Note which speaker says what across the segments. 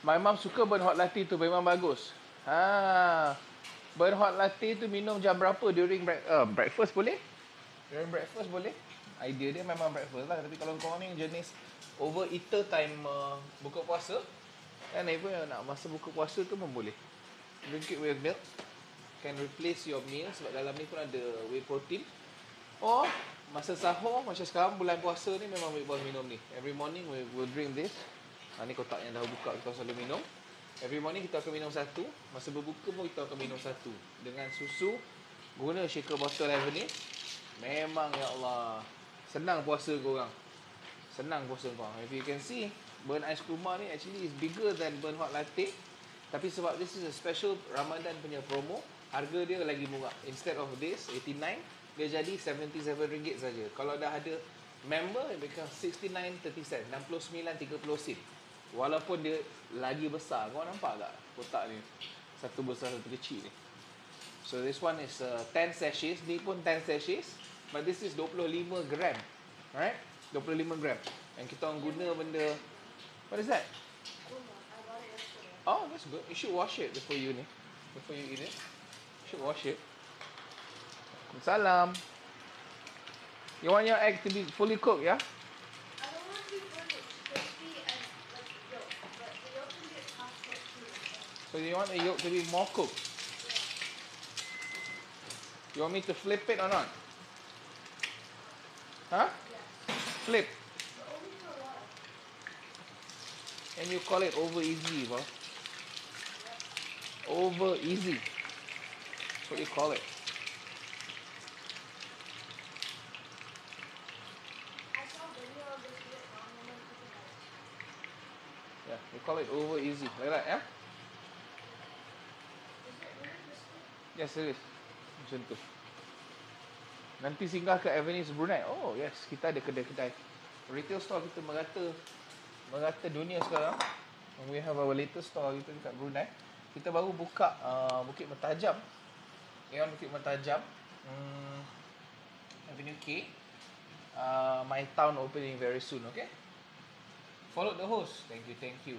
Speaker 1: My mom suka burn hot latte tu, memang bagus. Burn hot latte tu minum jam berapa during breakfast boleh? During breakfast boleh. Idea dia memang breakfast lah. Tapi kalau kau ni jenis overeater time buka puasa, kan even nak masa buka puasa tu pun boleh. Drink it with milk. Can replace your meal sebab dalam ni pun ada whey protein. Or masa sahur macam sekarang bulan puasa ni memang Big Boss minum ni. Every morning we will drink this. Ni kotak yang dah buka kita selalu minum. Every morning kita akan minum satu. Masa berbuka pun kita akan minum satu. Dengan susu. Guna shaker bottle ni. Memang ya Allah. Senang puasa korang. Senang puasa korang. If you can see, burn ice kurma ni actually is bigger than burn hot latte. Tapi sebab this is a special Ramadan punya promo, harga dia lagi murah. Instead of this 89, dia jadi RM77 saja. Kalau dah ada member, dia become 69.30 sen, 69.30 sen. Walaupun dia lagi besar. Kau nampak tak kotak ni? Satu besar, satu kecil ni. So this one is 10 sachets. Ni pun 10 sachets. But this is 25 gram. Right? 25 gram. Yang kita orang guna benda. What is that? Oh, that's good. You should wash it before you eat it. You should wash it. Salam. You want your egg to be fully cooked, yeah?
Speaker 2: I don't want to burn it crispy and like yolk, but the yolk can get half cooked too.
Speaker 1: So you want the yolk to be more cooked? You want me to flip it or not? Huh?
Speaker 2: Yeah.
Speaker 1: Flip.
Speaker 2: But only for a while.
Speaker 1: And you call it over easy, bro. Over easy. That's what you call it.
Speaker 2: I saw a video of this Vietnam woman cooking rice.
Speaker 1: Yeah, you call it over easy. Like that, yeah?
Speaker 2: Is it really crispy?
Speaker 1: Yes, it is. Macam tu. Nanti singgah ke Avenues Brunei. Oh, yes. Kita ada kedai-kedai. Retail store kita merata dunia sekarang. And we have our latest store kita dekat Brunei. Kita baru buka Bukit Mertajam. Bukit Mertajam. Avenue K. My town opening very soon, okay? Follow the host. Thank you.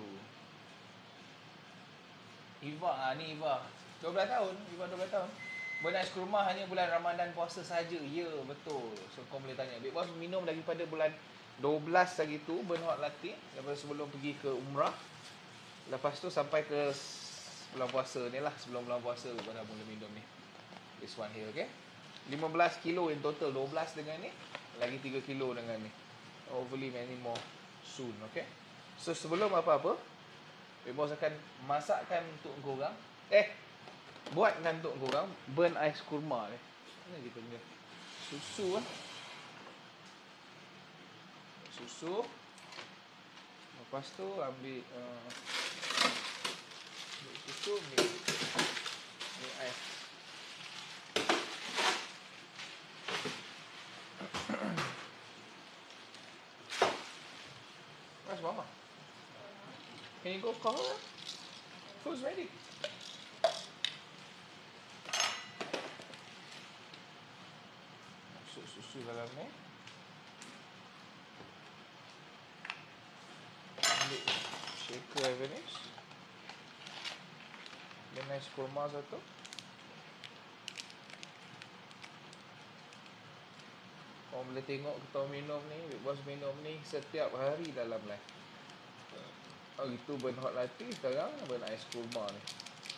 Speaker 1: Eva, ni Eva. 12 tahun. Eva 12 tahun. Burn ice kurma hanya bulan Ramadan puasa saja. Ya, betul. So kau boleh tanya. Big Boss minum daripada bulan 12 lagi tu burn hot latte daripada sebelum pergi ke umrah. Lepas tu sampai ke bulan puasa ni lah. Sebelum bulan puasa baru dah mula minum ni. This one here, okay? 15 kilo in total. 12 dengan ni. Lagi 3 kilo dengan ni. Hopefully many more soon, okay? So sebelum apa-apa, Big Boss akan masakkan untuk korang. Buatkan untuk korang burn ice kurma ni. Mana kita punya susu lah. Susu. Lepas tu ambil susu, ambil ais. Where's Mama? Can you go call her? Food's ready. Masuk susu dalam ni. Ambil shaker Avenues. Dan ice kurma satu. Korang boleh tengok kita minum ni, Big Boss minum ni setiap hari dalam live. Hari tu burn hot latte, sekarang burn ice kurma ni.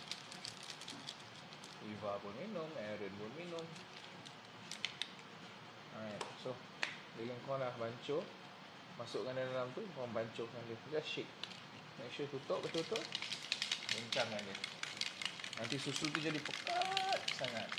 Speaker 1: Eva pun minum, Aaron pun minum. Alright, so bila kau dah bancuh, masukkan dalam tu, kau bancuhkan dia. Just shake. Make sure tutup betul-betul. Kencangkan dia. Nanti susu tu jadi pekat sangat.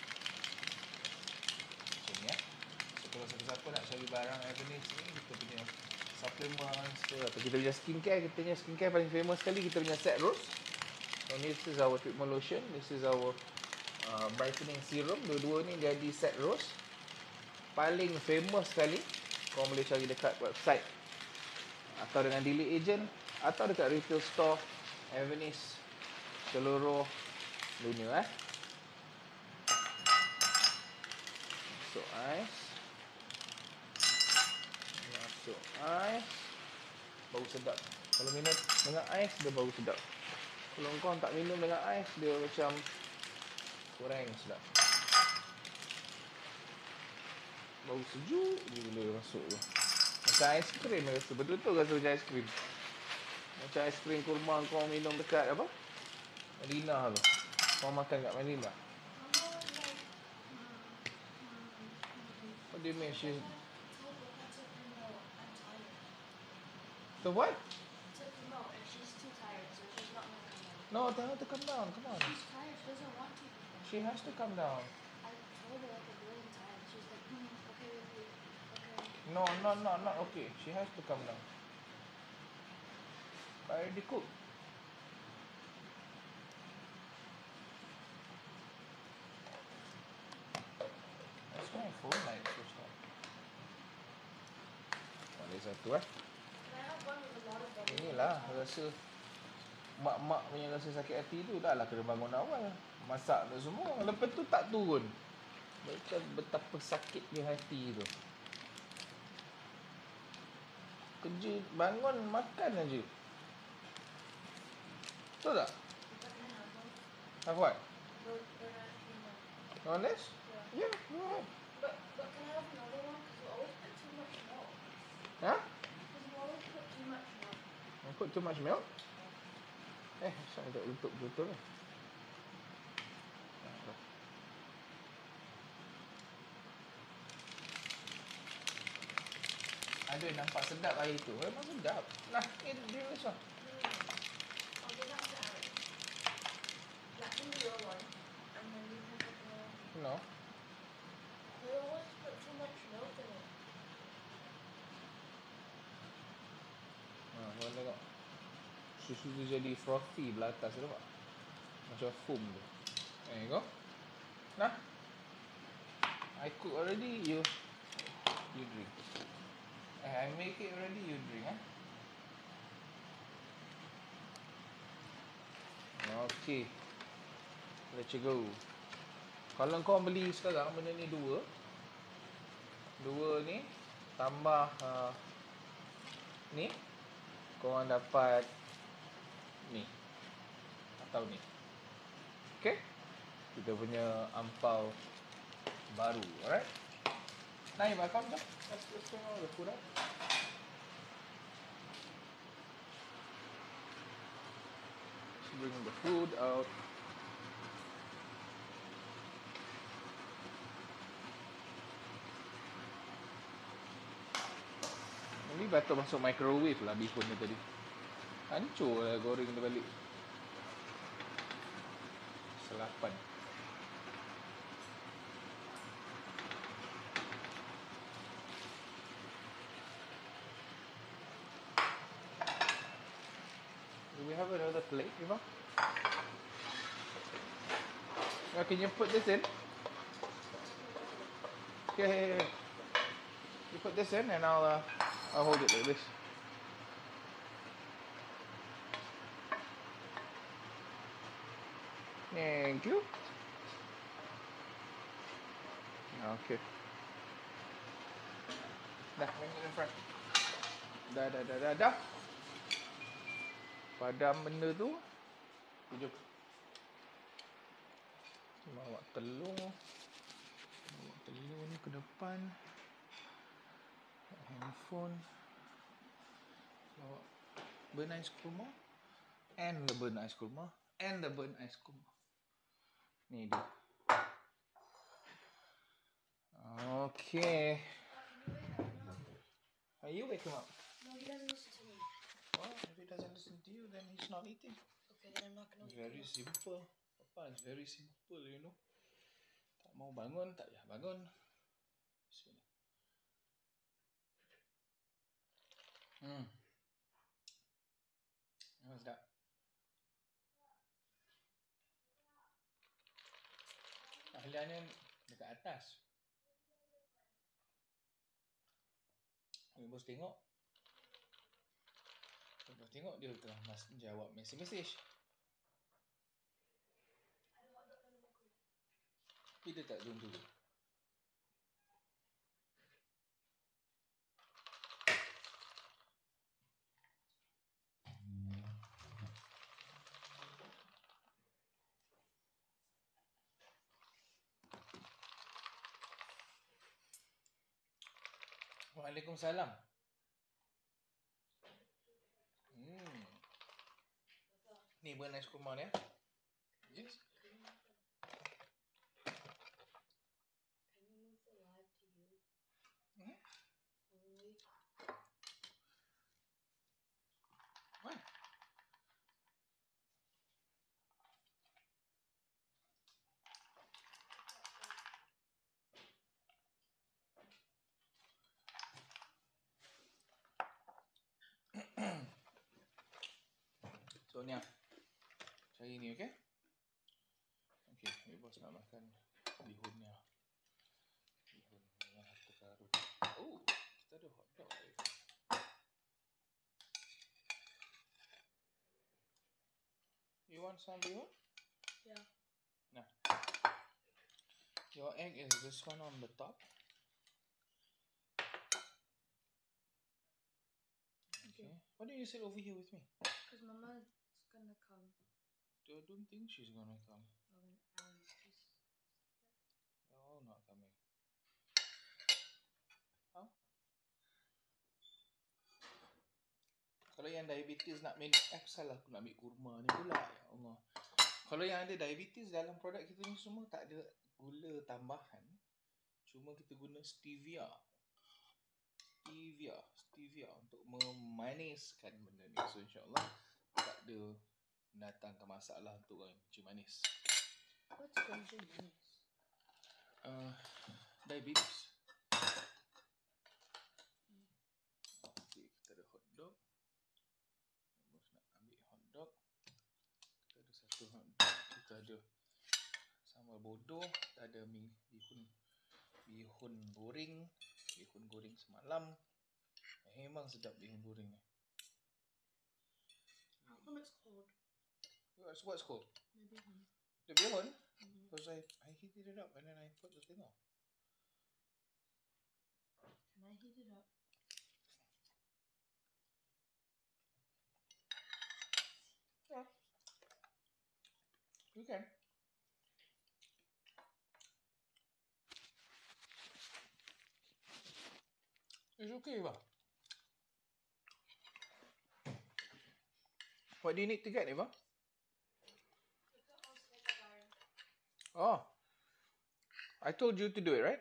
Speaker 1: Macam ni ya. So kalau siapa-siapa nak cari barang Avenues ni, kita punya supplements ke, atau kita punya skincare, kita punya skincare paling famous sekali, kita punya set rose. So this is our treatment lotion, this is our brightening serum. Dua-dua ni jadi set rose. Paling famous sekali. Kau boleh cari dekat website atau dengan dealer agent atau dekat retail store Avenues seluruh dunia. Masuk ais. Masuk ais. Bau sedap. Kalau minum dengan ais, dia bau sedap. Kalau kau tak minum dengan ais, dia macam kurang sedap. Bau sejuk je bila masuk tu. Macam aiskrim rasa. Betul-betul rasa macam aiskrim. Macam aiskrim kurma kau minum dekat apa? Marina tu. Kau makan kat Marina. What do you mean? She's... The what?
Speaker 2: Took them out and she's too tired, so she's not gonna come down.
Speaker 1: No, tell her to come down. Come on.
Speaker 2: She's tired, she doesn't want to come down.
Speaker 1: She has to come down.
Speaker 2: I told her like a billion times. She's like, okay with you. Okay.
Speaker 1: No, not okay. She has to come down. I already cooked. That's my phone light switched on. Boleh satu
Speaker 2: Can I have one with a lot of butter?
Speaker 1: Inilah rasa mak-mak punya rasa sakit hati tu dah lah kena bangun awal. Masak tu semua. Lepas tu tak turun. Macam betapa sakitnya hati tu. Kerja bangun makan aja. Betul tak?
Speaker 2: But can I have one?
Speaker 1: Have what?
Speaker 2: They're not peanut.
Speaker 1: Honest?
Speaker 2: Yeah.
Speaker 1: Yeah, go ahead.
Speaker 2: But can I have another one? Because you always put too much milk.
Speaker 1: Huh?
Speaker 2: Because you always put too much milk.
Speaker 1: I put too much milk? Saya tak letup betul lah. Aduh, nampak sedap air tu. Memang sedap. Nah, ini dia macam.
Speaker 2: I'll give that to Alex. That can be your one. And then you can put the one.
Speaker 1: No.
Speaker 2: They always put too much milk in it.
Speaker 1: Kau tengok. Susu tu jadi frothy belah atas tu nampak? Macam foam tu. There you go. Nah. I cook already, you drink. I make it already, you drink, eh? Okay. Let you go. Kalau kau beli sekarang benda ni dua ni tambah ni, kau orang dapat ni atau ni. Okay? Kita punya ampau baru, alright? Now you welcome, jom. Let's bring all the food out. Let's bring the food out. Ini patut masuk microwave lah bihun ni tadi. Hancur lah goreng dia balik. Selapan. Do we have another plate, Eva? Can you put this in? Okay. You put this in and I'll hold it like this. Thank you. Okay. Dah, bring it in front. Dah. Padam benda tu. Jom. Bawa telur. Bawa telur ni ke depan. Handphone. Bawa burn ice kurma. And the burn ice kurma. And the burn ice kurma. Ni dia. Okay. You wake him up.
Speaker 2: No, he doesn't listen to me.
Speaker 1: Well, if he doesn't listen to you, then he's not eating.
Speaker 2: Okay, then I'm not gonna
Speaker 1: It's very simple. Papa, it's very simple, you know. Tak mau bangun, tak payah bangun. Bismillah. What's that? Ahliannya dekat atas. Bos tengok dia tengah jawab mesej. Tapi dia tak zoom dulu. Waalaikumsalam. Ni bukan ais kurma ni ya. Yes.
Speaker 2: Can you move the live to you?
Speaker 1: Hmm?
Speaker 2: Only.
Speaker 1: Why? So ni cari ni, okay? Okay, ni bos nak makan bihunnya. Bihun yang harta karun. Oh, kita ada hotdog. You want some bihun?
Speaker 2: Yeah.
Speaker 1: Nah. Your egg is this one on the top. Okay. Why don't you sit over here with me?
Speaker 2: Because Mama's gonna come.
Speaker 1: I don't think she's gonna come.
Speaker 2: She's...
Speaker 1: Oh, not coming. How? Kalau yang diabetes nak minum, salah aku nak ambil kurma ni pula. Ya Allah. Kalau yang ada diabetes dalam produk kita ni semua tak ada gula tambahan. Cuma kita guna stevia. Stevia untuk memaniskan benda ni. So insyaAllah tak ada mendatangkan masalah untuk orang yang benci manis.
Speaker 2: What's benci manis?
Speaker 1: Diabetes. Okay, kita ada hotdog. Bos nak ambil hotdog. Kita ada satu hotdog. Kita ada sambal bodoh. Kita ada bihun goreng. Bihun goreng semalam. Memang sedap bihun goreng ni.
Speaker 2: How come it's cold?
Speaker 1: What's cold?
Speaker 2: The bihun.
Speaker 1: The bihun? Because I heated it up and then I put the thing on.
Speaker 2: Can I heat it up?
Speaker 1: Yeah. You can. It's okay, Eva. What do you need to get, Eva? Oh. I told you to do it, right?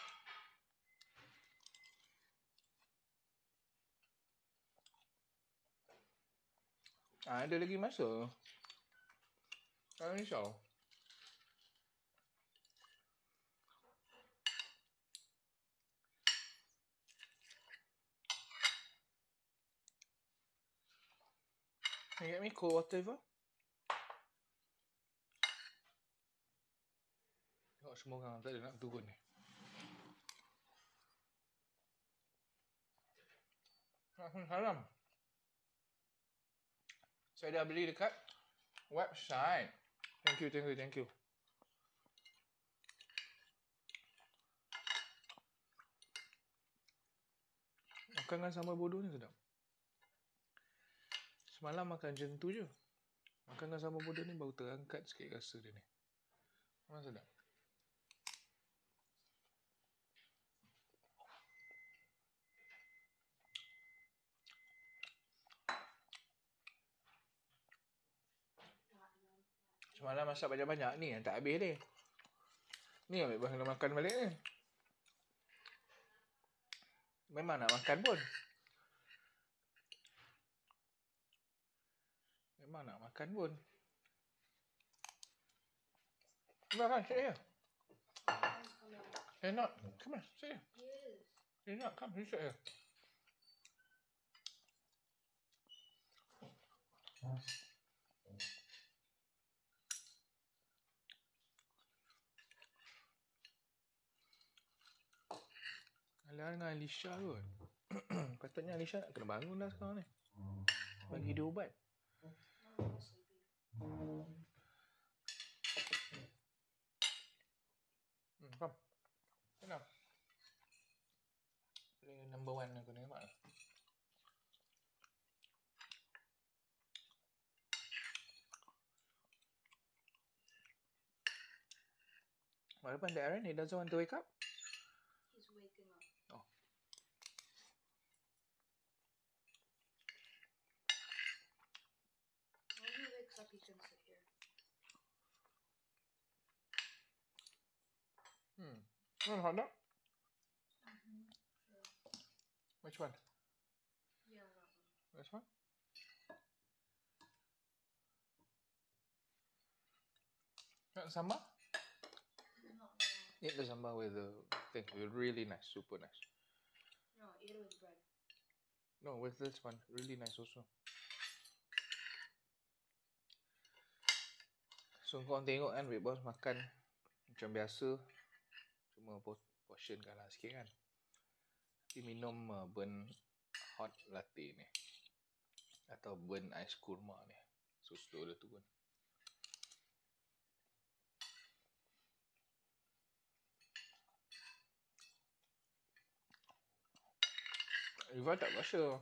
Speaker 1: Ada lagi masa. Jangan risau. Can you get me cold water, Eva? Tengok semua orang tak ada nak turun ni. Salam. Saya dah beli dekat website. Thank you. Makan dengan sambal bodoh ni sedap. Semalam makan macam tu je. Makan dengan sambal bodoh ni baru terangkat sikit rasa dia ni. Memang sedap. Semalam masak banyak-banyak ni yang tak habis ni. Ni ambil bahan makan balik ni. Memang nak makan pun. Come sit here. You're not. Come on, sit here.
Speaker 2: Yes.
Speaker 1: You're not. Come, you sit here. Alah dengan Alisha kot. Patutnya Alisha nak kena bangun dah sekarang ni. Bagi dia ubat. Come. Kenapa? Player number 1 aku ni mak. What happened to Aaron? He doesn't want to wake up?
Speaker 2: He's waking up.
Speaker 1: Oh. Hot dog?
Speaker 2: Sure.
Speaker 1: Which one?
Speaker 2: Yeah, that one.
Speaker 1: This one? Got sambal?
Speaker 2: Not now.
Speaker 1: Eat the sambal with the thing. Really nice. Super nice.
Speaker 2: No, eat it with bread.
Speaker 1: No, with this one. Really nice also. So korang tengok kan Big Boss makan macam biasa. Cuma portion kalah sikit kan. Tapi minum burn hot latte ni. Atau burn ais kurma ni. So slow dia turun. Eva tak rasa.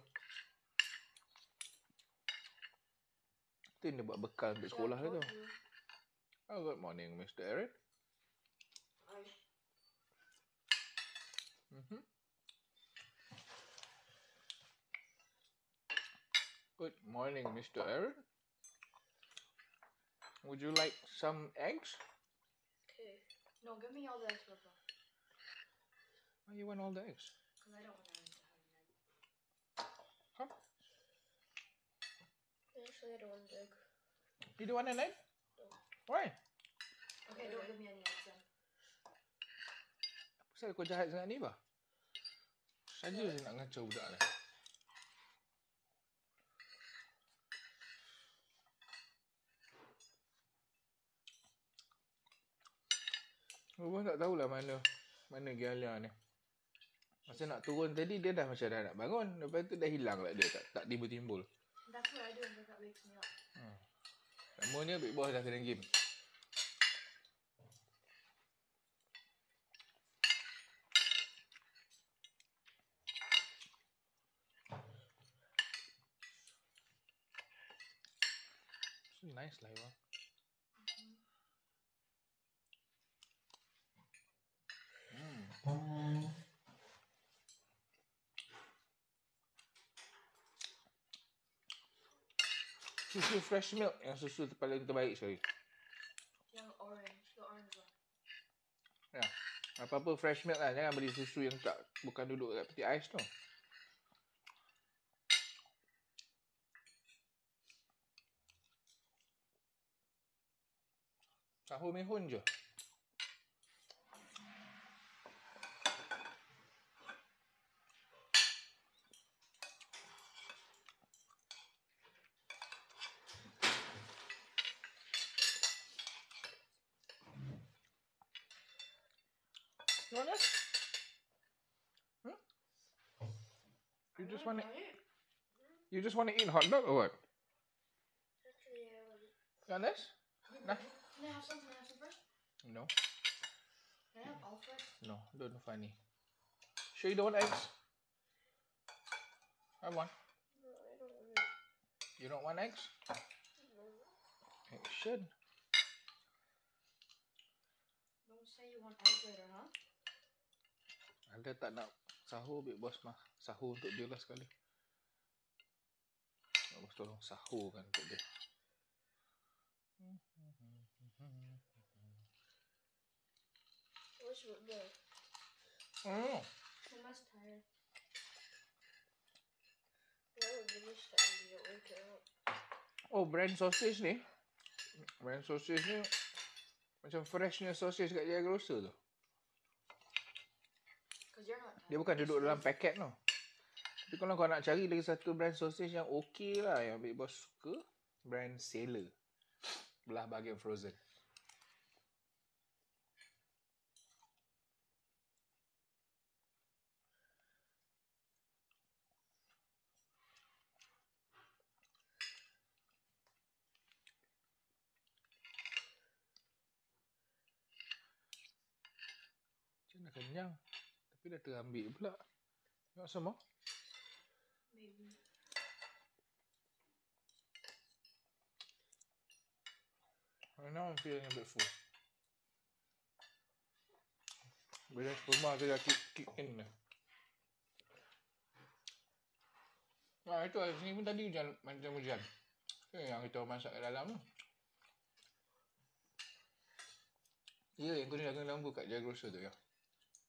Speaker 1: Itu yang dia buat bekal untuk sekolah dia tu. Oh, good morning, Mr. Aaron.
Speaker 2: Hi.
Speaker 1: Good morning, Mr. Aaron. Would you like some eggs?
Speaker 2: Okay. No, give me all the eggs, Papa.
Speaker 1: Why you want all the eggs?
Speaker 2: Because I don't want to have an egg.
Speaker 1: Huh?
Speaker 2: Actually, I don't want an egg.
Speaker 1: You don't want an egg?
Speaker 2: No.
Speaker 1: Why?
Speaker 2: Okay, don't give me any eggs then.
Speaker 1: Pasal kau jahat sangat ni, bah? Saja je nak ngacau budak ni. Gua tak tahulah mana Gialia ni. Masa nak turun tadi dia dah macam dah nak bangun. Lepas tu dah hilang lah dia. Tak timbul-timbul.
Speaker 2: That's what I do when Becca wakes me up.
Speaker 1: Namanya Big Boss dah kena game. So nice lah Iwan. Susu fresh milk yang susu paling terbaik sekali.
Speaker 2: Yang orange, the orange one.
Speaker 1: Ya. Apa-apa fresh milk lah. Jangan beli susu yang bukan duduk kat peti ais tu. Sahur mehun je. You want this? You just want to eat hot dog or what?
Speaker 2: Actually, yeah.
Speaker 1: You want this? Nah.
Speaker 2: Can I have some? Can I have some first?
Speaker 1: No.
Speaker 2: Can I have all first?
Speaker 1: No, don't funny. Sure you don't want eggs? Have one.
Speaker 2: No, I don't want it.
Speaker 1: You don't want eggs?
Speaker 2: No.
Speaker 1: You should.
Speaker 2: Don't say you want eggs later, huh?
Speaker 1: Anda tak nak sahur, Big Boss mah. Sahur untuk dia lah sekali. Big Boss tolong sahur kan untuk dia.
Speaker 2: What's with the?
Speaker 1: Oh.
Speaker 2: I'm just tired. Why would you wish that when you wake up?
Speaker 1: Oh, brand sausage ni. Brand sausage ni macam freshnya sausage kat Jaya Grocer tu.
Speaker 2: Because you're not tired.
Speaker 1: Dia bukan duduk dalam paket tu. Tapi kalau kau nak cari lagi satu brand sausage yang okey lah, yang Big Boss suka, brand Sailor. Belah bahagian frozen. Macam dah kenyang. Tapi dah terambil pula. Tengok semua.
Speaker 2: Maybe.
Speaker 1: Right now I'm feeling a bit full. Bila rumah tu dah kick in dah. Nah itu lah, sini pun tadi hujan, macam hujan. Itu yang kita masak kat dalam tu. Ya, yang kena jaga lampu kat Jaya Grocer tu ya.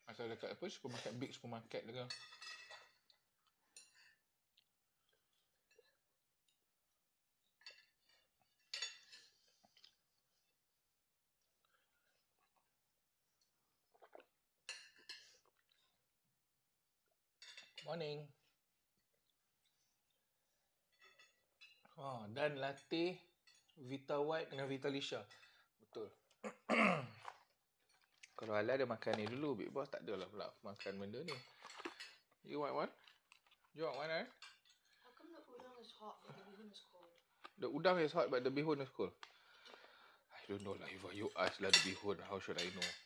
Speaker 1: Asal dekat apa? Supermarket, big supermarket ke. Morning. Dan latte Vita White dengan Vita Lisha. Betul. Kalau Ala ada makan ni dulu, Big Boss tak adalah pula makan benda ni. You want one? You want one, eh?
Speaker 2: How come the udon is hot but the bihun is cold?
Speaker 1: The udang is hot but the bihun is cold. I don't know lah. If you ask lah the bihun, how should I know?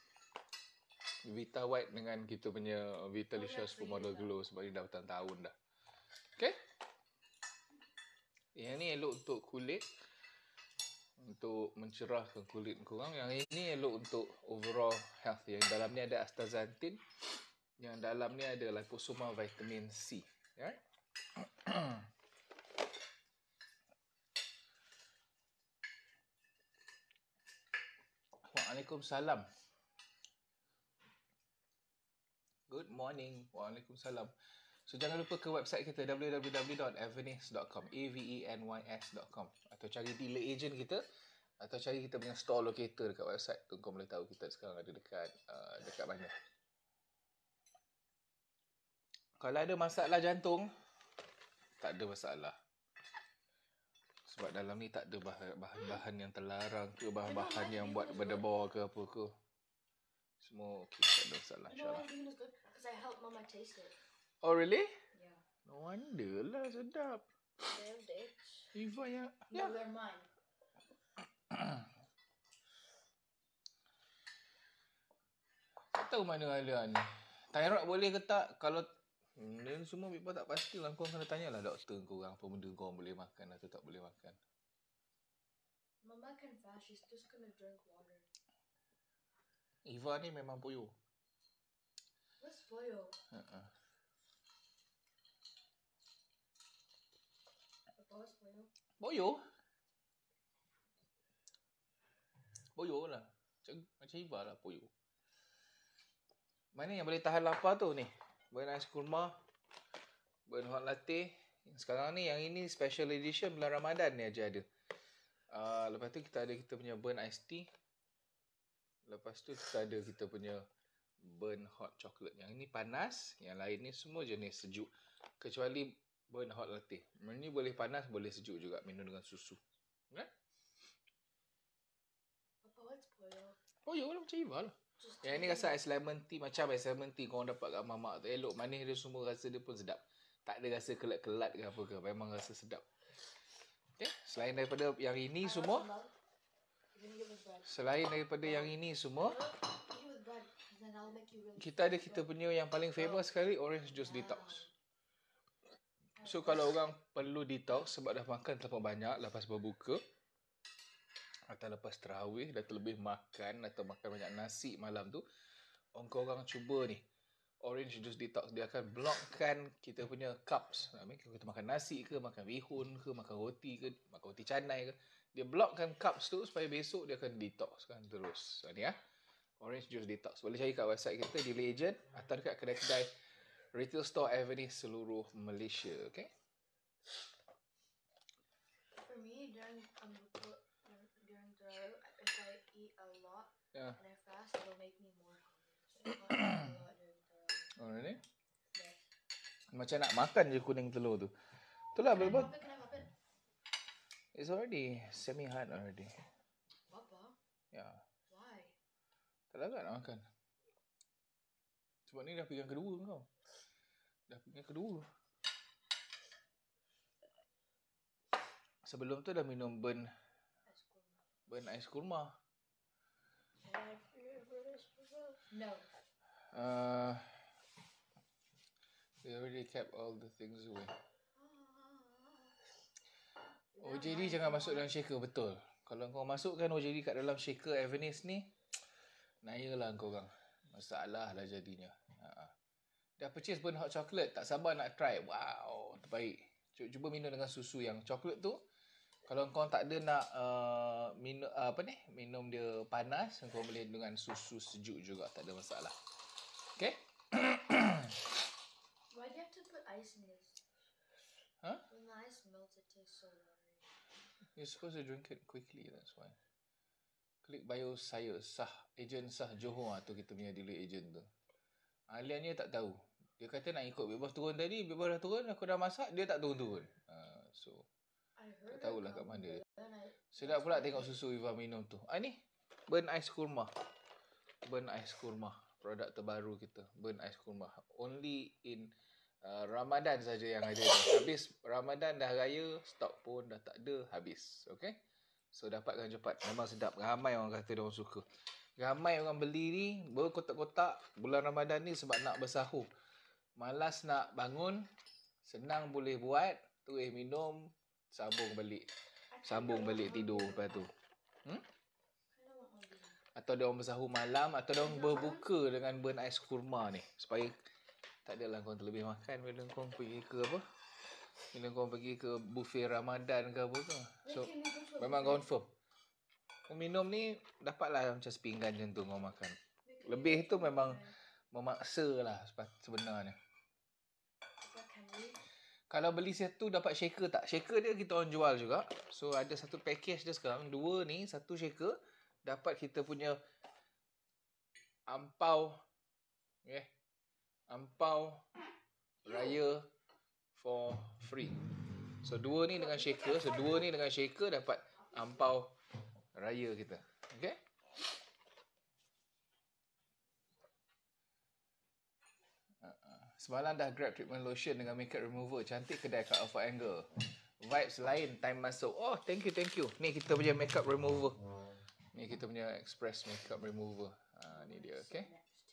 Speaker 1: Vita White dengan kita punya Vita Lisha Supermodel Glow sebab ni dah bertahun-tahun dah. Okay? Yang ni elok untuk kulit. Untuk mencerahkan kulit korang. Yang ini elok untuk overall health. Yang dalam ni ada astaxanthin. Yang dalam ni ada liposoma vitamin C. Right? Waalaikumsalam. Good morning. Waalaikumsalam. So jangan lupa ke website kita www.avenis.com, avenys.com, atau cari dealer agent kita, atau cari kita punya store locator dekat website tu. Kau boleh tahu kita sekarang ada dekat mana. Kalau ada masalah jantung, tak ada masalah. Sebab dalam ni tak ada bahan-bahan yang terlarang ke, bahan-bahan yang buat berdebor ke apa ke. Semua okey, tak ada masalah, insyaAllah.
Speaker 2: Because I helped Mama taste it.
Speaker 1: Oh really?
Speaker 2: Yeah.
Speaker 1: No wonder lah, sedap.
Speaker 2: They're bitch.
Speaker 1: Eva yang...
Speaker 2: No, they're mine.
Speaker 1: Tak tahu mana ada ni. Thyroid boleh ke tak? Kalau ni semua people tak pasti lah. Kau kena tanyalah doktor korang apa benda kau boleh makan atau tak boleh makan.
Speaker 2: Mama can fast, she's just gonna drink water.
Speaker 1: Eva ni memang poyo.
Speaker 2: What's pollo? Papa, what's pollo?
Speaker 1: Poyo? Poyo lah. Macam Eva lah poyo. Mana yang boleh tahan lapar tu ni? Burn ais kurma, burn hot latte. Sekarang ni yang ini special edition bulan Ramadan ni aja ada. Lepas tu kita ada kita punya burn iced tea. Lepas tu kita punya burn hot chocolate. Yang ini panas, yang lain ni semua jenis sejuk. Kecuali burn hot latte. Ini boleh panas, boleh sejuk juga, minum dengan susu. Kan?
Speaker 2: Papa, what's pollo?
Speaker 1: Poyo lah macam Eva lah. Yang ni rasa ais lemon tea, macam ais lemon tea korang dapat kat mamak tu. Elok, manis dia semua, rasa dia pun sedap. Tak ada rasa kelat-kelat ke apa ke. Memang rasa sedap. Okay? Selain daripada yang ini semua, kita ada kita punya yang paling famous sekali, orange juice detox. So kalau orang perlu detox sebab dah makan terlalu banyak lepas berbuka, atau lepas terawih dah terlebih makan atau makan banyak nasi malam tu, orang cuba ni orange juice detox. Dia akan blockkan kita punya carbs. Kita makan nasi ke, makan bihun ke, makan roti ke, makan roti canai ke, dia blockkan carbs tu supaya besok dia akan detoxkan terus. Ni orange juice detox. Boleh cari kat website kita, dealer agent, atau dekat kedai-kedai retail store Avenis seluruh Malaysia. Okay?
Speaker 2: For me, during if I eat a lot and I fast, it'll make me more hungry. So I can't eat a lot during Tarawih.
Speaker 1: Oh really?
Speaker 2: Yes.
Speaker 1: Macam nak makan je kuning telur tu. Itulah
Speaker 2: Can I
Speaker 1: betul.
Speaker 2: pop it?
Speaker 1: It's already semi-hard already.
Speaker 2: Papa?
Speaker 1: Yeah.
Speaker 2: Why?
Speaker 1: Tak larat nak makan. Sebab ni dah pinggan kedua kau. Dah pinggan kedua. Sebelum tu dah minum burn ais kurma.
Speaker 2: No.
Speaker 1: They already kept all the things away. OJD jangan masuk dalam shaker, betul. Kalau kau masukkan OJD kat dalam shaker Avenis ni, nayalah korang. Masalah lah jadinya. Dah purchase burn hot chocolate, tak sabar nak try. Wow, terbaik. Cuba minum dengan susu yang coklat tu. Kalau kau tak ada nak minum dia panas, kau boleh dengan susu sejuk juga, tak ada masalah. Okay?
Speaker 2: Why do you have to put ice in this?
Speaker 1: Huh?
Speaker 2: When the ice melts, it tastes so watery.
Speaker 1: You're supposed to drink it quickly, that's why. Klik bio saya, sah, ejen sah Johor tu kita punya dealer agent tu. Aliannya tak tahu. Dia kata nak ikut Big Boss turun tadi, Big Boss dah turun, aku dah masak, dia tak turun-turun. So,
Speaker 2: I heard
Speaker 1: tak tahulah
Speaker 2: it
Speaker 1: kat
Speaker 2: come,
Speaker 1: mana dia.
Speaker 2: but then
Speaker 1: Sedap pula tengok susu Iva minum tu. Ni, burn ais kurma. Burn ais kurma. Produk terbaru kita. Burn ais kurma. Only in Ramadan saja yang ada ni. Habis Ramadan dah raya, stok pun dah tak ada, habis. Okay? So dapatkan cepat. Memang sedap. Ramai orang kata dia orang suka. Ramai orang beli ni berkotak-kotak bulan Ramadan ni sebab nak bersahur. Malas nak bangun, senang boleh buat, terus minum, sambung balik. Sambung balik tidur lepas tu. Atau dia orang bersahur malam, atau dia orang berbuka dengan burn ais kurma ni. Supaya tak adalah kau terlebih makan bila kau pergi ke apa? Bila kau pergi ke buffet Ramadan ke apa ke. So, memang confirm. Kau minum ni, dapatlah macam sepinggan macam tu kau makan. Lebih tu memang memaksa lah sebenarnya. Kalau beli satu dapat shaker tak? Shaker dia kita orang jual juga. So ada satu package dia sekarang. 2 ni, satu shaker. Dapat kita punya ampau. Okay. Ampau raya for free. So 2 ni dengan shaker. So 2 ni dengan shaker dapat ampau raya kita. Okay. Semalam dah grab treatment lotion dengan makeup remover. Cantik kedai kat Alpha Angle. Vibes lain time masuk. Oh, thank you. Ni kita punya makeup remover. Ni kita punya express makeup remover. Ni dia, okay?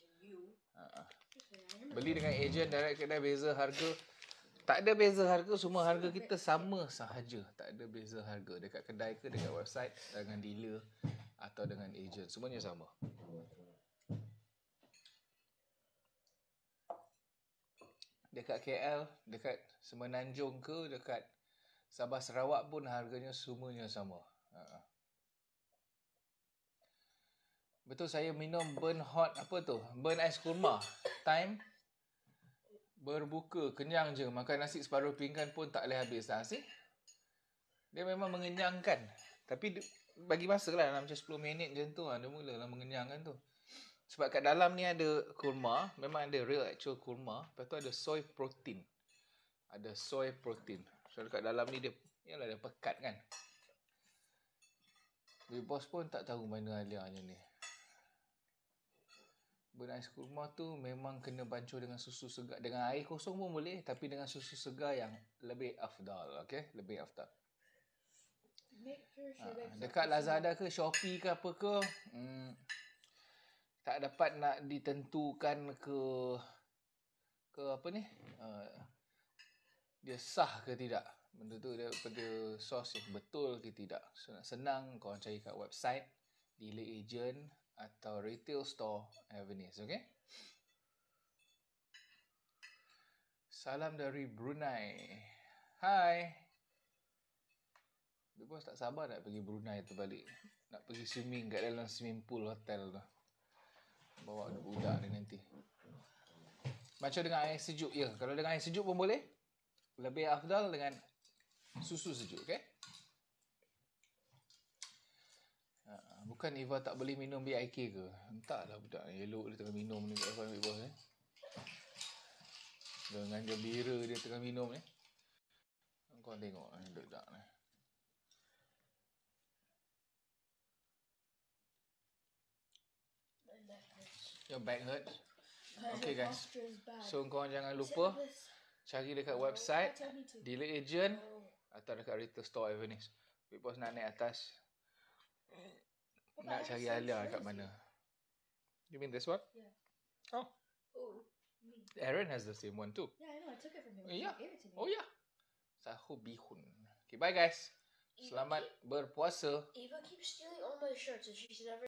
Speaker 1: Beli dengan agent direct kedai beza harga. Tak ada beza harga, semua harga kita sama sahaja. Tak ada beza harga dekat kedai ke, dekat website, dengan dealer atau dengan agent. Semuanya sama. Dekat KL, dekat Semenanjung ke, dekat Sabah Sarawak pun harganya semuanya sama. Betul saya minum burn hot apa tu? Burn ais kurma. Time berbuka, kenyang je. Makan nasi separuh pinggan pun tak boleh habis. See? Dia memang mengenyangkan. Tapi bagi masa lah, macam 10 minit macam tu. Dia mulalah mengenyangkan tu. Sebab kat dalam ni ada kurma. Memang ada real actual kurma. Lepas tu ada soy protein. Ada soy protein. So dekat dalam ni dia, yalah dia pekat kan. Big Boss pun tak tahu mana aliannya ni. Burn ais kurma tu memang kena bancuh dengan susu segar. Dengan air kosong pun boleh. Tapi dengan susu segar yang lebih afdal. Okay? Lebih afdal. Dekat Lazada ke Shopee ke apa ke. Tak dapat nak ditentukan ke apa ni. Dia sah ke tidak. Benda tu daripada sos yang betul ke tidak. So nak senang kau cari kat website, dealer agent atau retail store Avenis, okay? Salam dari Brunei. Hai. Big Boss tak sabar nak pergi Brunei tu balik. Nak pergi swimming kat dalam swimming pool hotel tu. Bawa budak ni nanti. Macam dengan air sejuk. Ya, kalau dengan air sejuk pun boleh. Lebih afdal dengan susu sejuk, okay? Bukan Eva tak boleh minum BIK ke? Entahlah budak ni. Elok dia tengah minum ni kat depan Big Boss ni. Dengan gembira dia tengah minum ni. Kau tengok ni budak ni. Your back hurts? Okay guys. So korang jangan lupa cari dekat website, dealer agent atau dekat retail store Avenis. Big Boss nak naik atas. Nak cari Alia kat mana? You mean this one?
Speaker 2: Yeah.
Speaker 1: Oh.
Speaker 2: Me.
Speaker 1: Aaron has the same one too.
Speaker 2: Yeah, I know. I took it from him.
Speaker 1: Yeah.
Speaker 2: He gave it to me.
Speaker 1: Oh yeah. Sahur bihun. Okay, bye guys. Selamat berpuasa.
Speaker 2: Eva keeps stealing all my shirts and she should never